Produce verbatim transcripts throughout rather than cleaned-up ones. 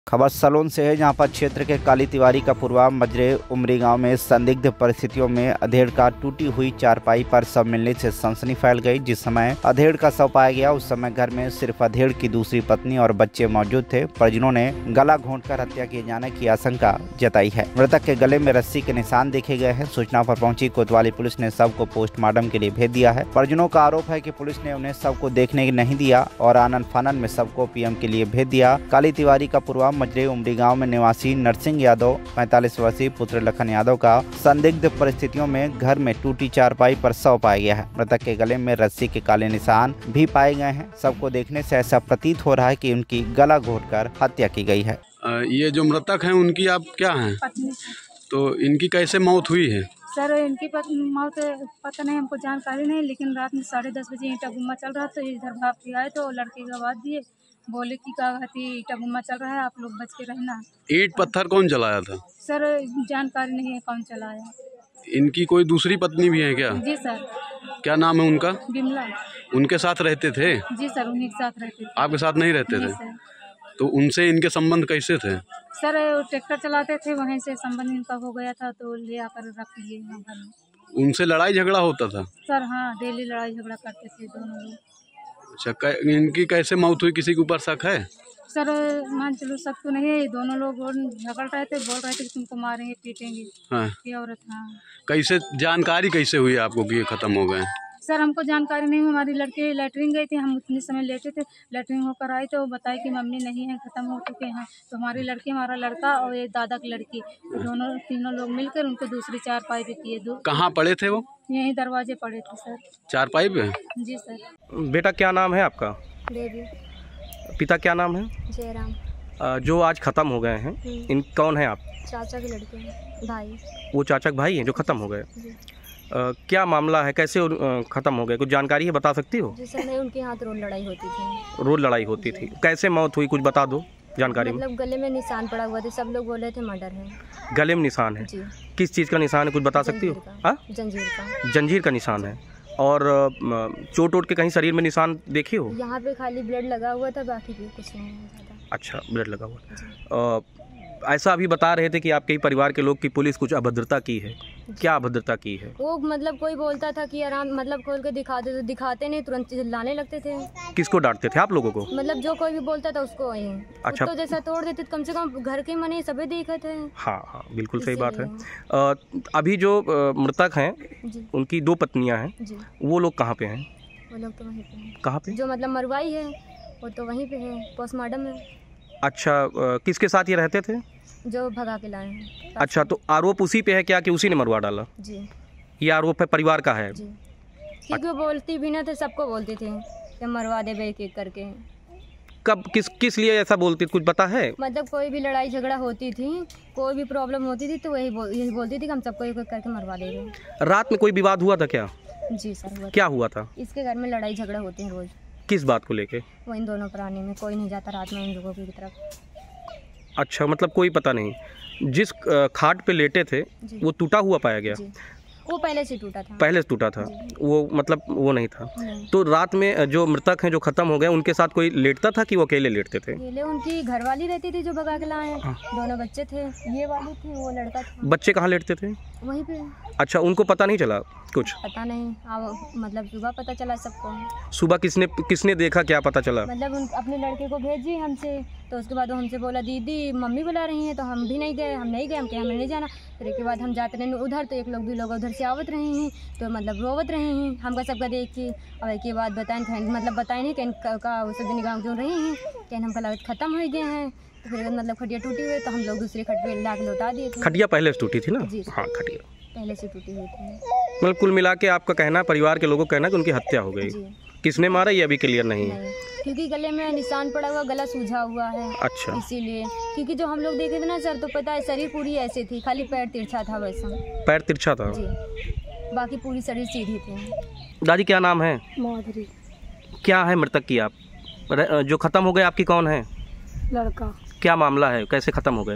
खबर सलोन से है, जहां पर क्षेत्र के काली तिवारी का पूर्वा मजरे उमरी गांव में संदिग्ध परिस्थितियों में अधेड़ का टूटी हुई चारपाई पर शव मिलने से सनसनी फैल गई। जिस समय अधेड़ का शव पाया गया उस समय घर में सिर्फ अधेड़ की दूसरी पत्नी और बच्चे मौजूद थे। परिजनों ने गला घोंटकर हत्या किए जाने की आशंका जताई है। मृतक के गले में रस्सी के निशान देखे गए हैं। सूचना पर पहुंची कोतवाली पुलिस ने शव को पोस्टमार्टम के लिए भेज दिया है। परिजनों का आरोप है कि पुलिस ने उन्हें शव को देखने नहीं दिया और आनन फानन में शव को पीएम के लिए भेज दिया। काली तिवारी का पूर्वा मजरे उमरी गांव में निवासी नरसिंह यादव पैंतालीस वर्षीय पुत्र लखन यादव का संदिग्ध परिस्थितियों में घर में टूटी चारपाई पर शव पाया गया है। मृतक के गले में रस्सी के काले निशान भी पाए गए हैं। शव को देखने से ऐसा प्रतीत हो रहा है कि उनकी गला घोंटकर हत्या की गई है। ये जो मृतक हैं उनकी आप क्या हैं? पत्नी। तो इनकी कैसे मौत हुई है? सर इनकी मौत पता नहीं, हमको जानकारी नहीं, लेकिन रात में साढ़े दस बजे ईंटा गुम्मा चल रहा था। इधर भाग के आए तो लड़के की आवाज़ दिए, बोले कि क्या कहती ईंटा गुम्मा चल रहा है, आप लोग बच के रहना। ईंट पत्थर कौन चलाया था? सर जानकारी नहीं है कौन चलाया। इनकी कोई दूसरी पत्नी भी है क्या? जी सर। क्या नाम है उनका? बिमला। उनके साथ रहते थे? जी सर, उन्हीं के साथ रहते थे। आपके साथ नहीं रहते थे? तो उनसे इनके संबंध कैसे थे? सर ट्रैक्टर चलाते थे, वहीं से संबंध इनका हो गया था तो ले आकर रख लिए यहाँ घर में। उनसे लड़ाई झगड़ा होता था? सर हाँ, डेली लड़ाई झगड़ा करते थे दोनों लोग। अच्छा, इनकी कैसे मौत हुई, किसी के ऊपर शक है? सर मान चलो शक तो नहीं है, दोनों लोग झगड़ रहे थे, बोल रहे थे कि तुमको मारेंगे पीटेंगे। हाँ। ये औरत। हाँ। कैसे जानकारी कैसे हुई आपको कि ये खत्म हो गए? सर हमको जानकारी नहीं, हमारी लड़की लैटरिन गई थी, हम उतने समय लेटे थे, लैटरिन होकर आई तो बताए कि मम्मी नहीं है, ख़त्म हो चुके हैं। तो हमारी लड़की, हमारा लड़का और ये दादा की लड़की, तो दोनों तीनों लोग मिलकर उनको दूसरी चारपाई पे किए। दो कहाँ पड़े थे वो? यहीं दरवाजे पड़े थे सर। चारपाई पे? जी सर। बेटा क्या नाम है आपका? देवी। पिता क्या नाम है? जयराम। जो आज ख़त्म हो गए हैं, इन कौन है आप? चाचा के लड़के हैं, भाई। वो चाचा के भाई हैं जो ख़त्म हो गए? Uh, क्या मामला है, कैसे uh, ख़त्म हो गए, कुछ जानकारी है, बता सकती हो? जी सर, नहीं उनके हाथ रोज लड़ाई होती थी। रोज लड़ाई होती थी? कैसे मौत हुई, कुछ बता दो जानकारी। मतलब गले में निशान पड़ा हुआ था, सब लोग बोल रहे थे मर्डर है। गले में निशान है? जी। किस चीज़ का निशान है, कुछ बता सकती हो? हाँ, जंजीर का। जंजीर का निशान है। और चोट वोट के कहीं शरीर में निशान देखे हो? यहाँ पे खाली ब्लड लगा हुआ था, बाकी भी कुछ नहीं। अच्छा, ब्लड लगा हुआ। ऐसा अभी बता रहे थे कि आपके ही परिवार के लोग की पुलिस कुछ अभद्रता की है, क्या अभद्रता की है? वो मतलब कोई बोलता था कि आराम मतलब खोल के दिखा दे, तो दिखाते नहीं, तुरंत चिल्लाने लगते थे। किसको डांटते थे आप लोगों को? मतलब जो कोई भी बोलता था उसको। अच्छा, तो जैसा तोड़ देते कम से कम घर के मने सभी देखे थे। हाँ हाँ, बिल्कुल सही बात है। आ, अभी जो मृतक हैं उनकी दो पत्नियां हैं, वो लोग कहाँ पे हैं? वो लोग तो वहीं पे हैं। कहाँ पे? जो मतलब मरवाई है वो तो वहीं पे है, पोस्टमार्टम में। अच्छा, किसके साथ ये रहते थे? जो भगा के लाए हैं। अच्छा, तो आरोप उसी पे है क्या कि उसी ने मरवा डाला? जी। ये आरोप है परिवार का है? जी। क्योंकि वो बोलती भी ना थे, सबको बोलती थी कि मरवा दे एक एक करके। कब, किस किस लिए ऐसा बोलती, कुछ पता है? मतलब कोई भी लड़ाई झगड़ा होती थी, कोई भी प्रॉब्लम होती थी तो वही बोल, यही बोलती थी कि हम सबको एक एक करके मरवा देंगे। रात में कोई विवाद हुआ था क्या? जी सर हुआ। क्या हुआ था? इसके घर में लड़ाई झगड़ा होते हैं रोज। किस बात को लेके? वो इन दोनों प्राणी में कोई नहीं जाता रात में उन लोगों की तरफ। अच्छा, मतलब कोई पता नहीं। जिस खाट पे लेटे थे वो टूटा हुआ पाया गया? वो पहले से टूटा था। पहले से टूटा था वो, मतलब वो नहीं था। नहीं। तो रात में जो मृतक हैं जो खत्म हो गए, उनके साथ कोई लेटता था कि वो अकेले लेटते थे? अकेले। उनकी घरवाली रहती थी जो भगा के लाए। हाँ। दोनों बच्चे थे, ये वाली थी, वो लड़का था। बच्चे कहाँ लेटते थे? वहीं पे। अच्छा, उनको पता नहीं चला कुछ? पता नहीं, अब मतलब सुबह पता चला सबको। सुबह किसने किसने देखा, क्या पता चला? मतलब उन अपने लड़के को भेजी हमसे, तो उसके बाद वो हमसे बोला दीदी मम्मी बुला रही हैं, तो हम भी नहीं गए, हम नहीं गए, हम क्या हमें नहीं जाना। फिर एक के बाद हम जाते रहे उधर, तो एक लोग भी लोग उधर से आवत रहे हैं, तो मतलब रोवत रहे हैं हमका सबका देख के। और एक के बाद बताएं मतलब बताए नहीं कि का उस दिन गाँव क्यों रहे हैं, क्या हमका लागत ख़त्म हो गए हैं। तो फिर मतलब खटिया टूटी हुई तो हम लोग दूसरे खट पे ला के लौटा दिए थे। खटिया पहले से टूटी थी ना? जी हाँ, खटिया पहले से टूटी हुई थी। मतलब कुल मिला के आपका कहना, परिवार के लोगों का कहना कि उनकी हत्या हो गई। किसने मारा ये अभी क्लियर नहीं है? क्योंकि गले में निशान पड़ा हुआ, गला सूझा हुआ है। अच्छा, इसीलिए। क्योंकि जो हम लोग देखे थे ना सर, तो पता है शरीर पूरी ऐसे थी, खाली पैर तिरछा था वैसा। पैर तिरछा था? जी। बाकी पूरी शरीर सीधी थी। दादी क्या नाम है? माधुरी। क्या है मृतक की आप जो खत्म हो गए, आपकी कौन है? लड़का। क्या मामला है, कैसे खत्म हो गए?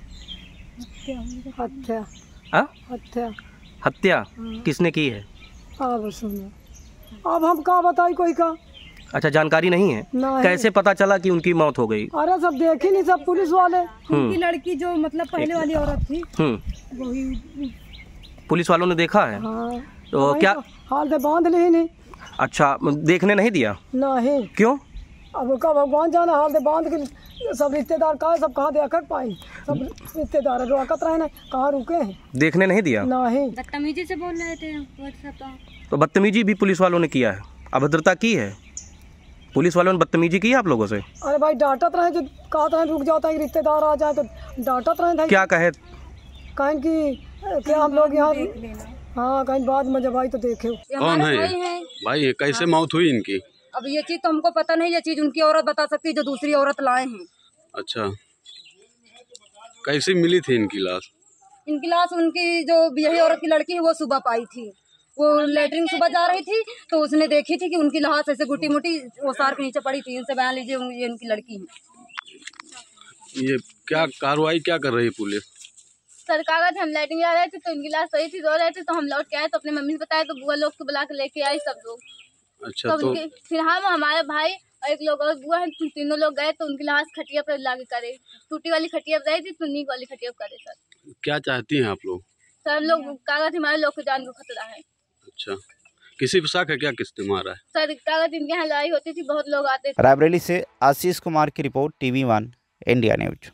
हत्या। हत्या। हत्या किसने की है? अब सुनो, अब हम का बताई कोई का? अच्छा, जानकारी नहीं है। नहीं। कैसे पता चला कि उनकी मौत हो गई? अरे सब देखी नहीं, सब पुलिस वाले। उनकी लड़की जो मतलब पहले वाली औरत थी हम्म वही पुलिस वालों ने देखा है। हाँ, तो क्या हाल से बांध ली नहीं। अच्छा, देखने नहीं दिया? नहीं। क्यों? अब का भगवान जाना, हाल से बांध के सब रिश्तेदार कहा, सब कहाँ देखा पाई, सब रिश्तेदार रोकत रहे ना, कहाँ रुके हैं। देखने नहीं दिया? नहीं। बदतमीजी से बोल रहे थे व्हाट्सएप पर। तो बदतमीजी भी पुलिस वालों ने किया है, अभद्रता की है? पुलिस वालों ने बदतमीजी की है आप लोगों से? अरे भाई डांटत रहे, जो कहा था रुक जाता है, रिश्तेदार आ जाए तो डांटत रहे। क्या कहे? कहें कि क्या हम लोग यहाँ, हाँ कहीं बाद में जब आई तो देखे। कौन है ये? भाई ये कैसे मौत हुई इनकी? अब ये चीज तो हमको पता नहीं, ये चीज उनकी औरत बता सकती है जो दूसरी औरत लाए हैं। अच्छा, कैसे मिली थी इनकी लाश? इनकी लाश उनकी जो यही औरत की लड़की है वो सुबह पाई थी। वो लेटरिन सुबह जा रही थी तो उसने देखी थी कि उनकी लाश ऐसे गुटी मुटी वो सार के नीचे पड़ी थी। इनसे बयान लीजिए, ये उनकी लड़की है। ये क्या कार्रवाई क्या कर रही है पुलिस? सर कागज हम लाइटिंग जा रहे थे तो इनकी लाश सही थी, रो रहे थे तो हम लौट के आए तो अपने मम्मी से बताया तो बुआ लोग को बुला के लेके आई सब लोग। अच्छा, तो फिर हम हमारे भाई और एक लोग और बुआ हैं, तीनों लोग गए तो उनकी लाश खटिया पर लाके करे, टूटी वाली खटिया पर रही थी, सुन्नी वाली खटिया पर करे। सर क्या चाहती हैं आप लोग? सर हम लोग कागज, हमारे लोग को जान को खतरा है। अच्छा, किसी पे शक है क्या, किसने मारा है? सर कागज इनके यहाँ लड़ाई होती थी, बहुत लोग आते थे। रायबरेली से आशीष कुमार की report, TV one India news.